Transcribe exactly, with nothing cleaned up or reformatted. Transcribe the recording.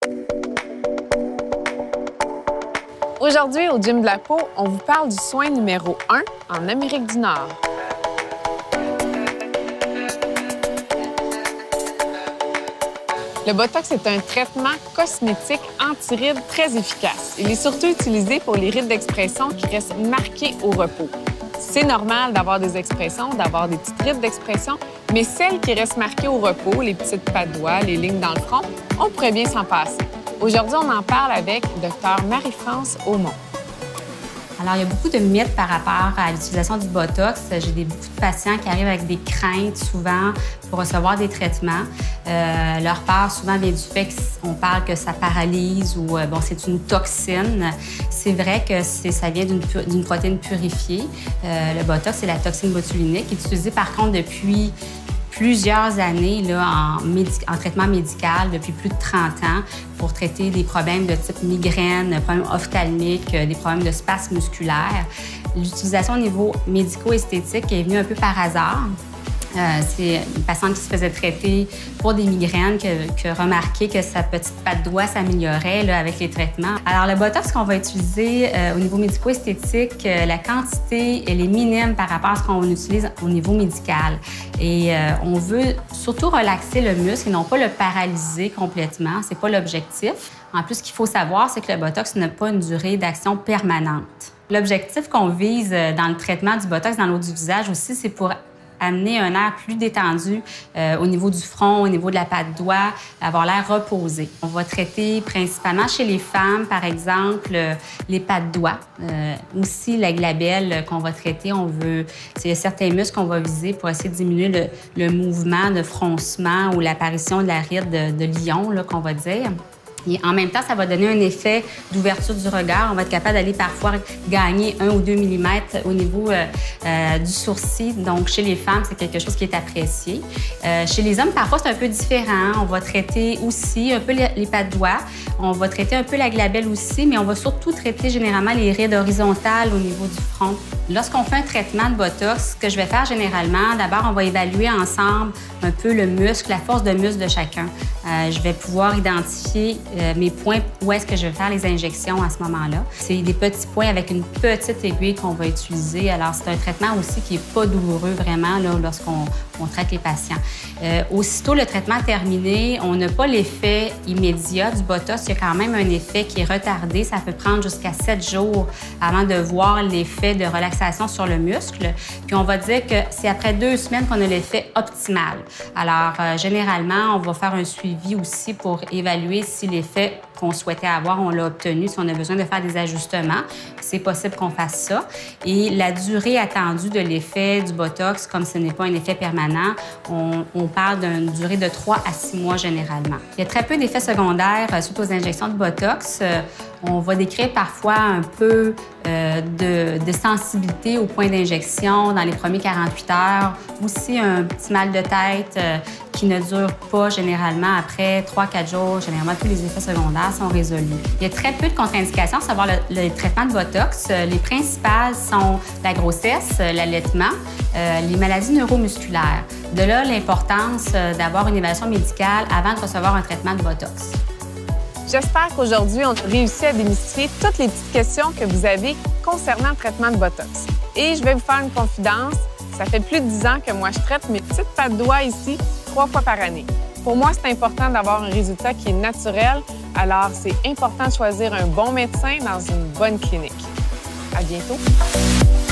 Aujourd'hui, au Gym de la peau, on vous parle du soin numéro un en Amérique du Nord. Le Botox est un traitement cosmétique anti-rides très efficace. Il est surtout utilisé pour les rides d'expression qui restent marquées au repos. C'est normal d'avoir des expressions, d'avoir des petites rides d'expression, mais celles qui restent marquées au repos, les petites pattes de doigts, les lignes dans le front, on pourrait bien s'en passer. Aujourd'hui, on en parle avec Dr Marie-France Aumont. Alors, il y a beaucoup de mythes par rapport à l'utilisation du Botox. J'ai des, beaucoup de patients qui arrivent avec des craintes souvent pour recevoir des traitements. Euh, leur part souvent vient du fait qu'on parle que ça paralyse ou euh, bon, c'est une toxine. C'est vrai que ça vient d'une protéine purifiée. Euh, le Botox, c'est la toxine botulinique, qui est utilisée par contre depuis plusieurs années là, en, en traitement médical, depuis plus de trente ans, pour traiter des problèmes de type migraine, des problèmes ophtalmiques, des problèmes de spasmes musculaires. L'utilisation au niveau médico-esthétique est venue un peu par hasard. Euh, c'est une patiente qui se faisait traiter pour des migraines qui a remarqué que sa petite patte de doigt s'améliorait avec les traitements. Alors, le Botox qu'on va utiliser euh, au niveau médico-esthétique, euh, la quantité, elle est minime par rapport à ce qu'on utilise au niveau médical. Et euh, on veut surtout relaxer le muscle et non pas le paralyser complètement. C'est pas l'objectif. En plus, ce qu'il faut savoir, c'est que le Botox n'a pas une durée d'action permanente. L'objectif qu'on vise dans le traitement du Botox dans l'eau du visage aussi, c'est pour amener un air plus détendu euh, au niveau du front, au niveau de la patte de doigt, avoir l'air reposé. On va traiter principalement chez les femmes, par exemple, euh, les pattes de doigt. Euh, aussi, la glabelle qu'on va traiter, on veut... Il y a certains muscles qu'on va viser pour essayer de diminuer le, le mouvement de froncement ou l'apparition de la ride de, de lion, qu'on va dire. Et en même temps, ça va donner un effet d'ouverture du regard. On va être capable d'aller parfois gagner un ou deux millimètres au niveau euh, euh, du sourcil. Donc, chez les femmes, c'est quelque chose qui est apprécié. Euh, chez les hommes, parfois, c'est un peu différent. On va traiter aussi un peu les, les pattes de doigts. On va traiter un peu la glabelle aussi, mais on va surtout traiter généralement les rides horizontales au niveau du front. Lorsqu'on fait un traitement de Botox, ce que je vais faire généralement, d'abord, on va évaluer ensemble un peu le muscle, la force de muscle de chacun. Euh, je vais pouvoir identifier euh, mes points où est-ce que je vais faire les injections à ce moment-là. C'est des petits points avec une petite aiguille qu'on va utiliser. Alors, c'est un traitement aussi qui n'est pas douloureux vraiment là, lorsqu'on on traite les patients. Euh, aussitôt le traitement terminé, on n'a pas l'effet immédiat du Botox. Il y a quand même un effet qui est retardé. Ça peut prendre jusqu'à sept jours avant de voir l'effet de relaxation sur le muscle. Puis on va dire que c'est après deux semaines qu'on a l'effet optimal. Alors, euh, généralement, on va faire un suivi aussi pour évaluer si l'effet qu'on souhaitait avoir, on l'a obtenu, si on a besoin de faire des ajustements. C'est possible qu'on fasse ça. Et la durée attendue de l'effet du Botox, comme ce n'est pas un effet permanent, on, on parle d'une durée de trois à six mois généralement. Il y a très peu d'effets secondaires euh, suite aux injections de Botox. Euh, on va décrire parfois un peu euh, de, de sensibilité au point d'injection dans les premiers quarante-huit heures. Aussi un petit mal de tête euh, qui ne dure pas généralement après trois à quatre jours. Généralement, tous les effets secondaires sont résolus. Il y a très peu de contre-indications à savoir le, le traitement de Botox. Les principales sont la grossesse, l'allaitement, euh, les maladies neuromusculaires. De là, l'importance d'avoir une évaluation médicale avant de recevoir un traitement de Botox. J'espère qu'aujourd'hui, on a réussi à démystifier toutes les petites questions que vous avez concernant le traitement de Botox. Et je vais vous faire une confidence. Ça fait plus de dix ans que moi, je traite mes petites pattes de doigts ici trois fois par année. Pour moi, c'est important d'avoir un résultat qui est naturel. Alors, c'est important de choisir un bon médecin dans une bonne clinique. À bientôt!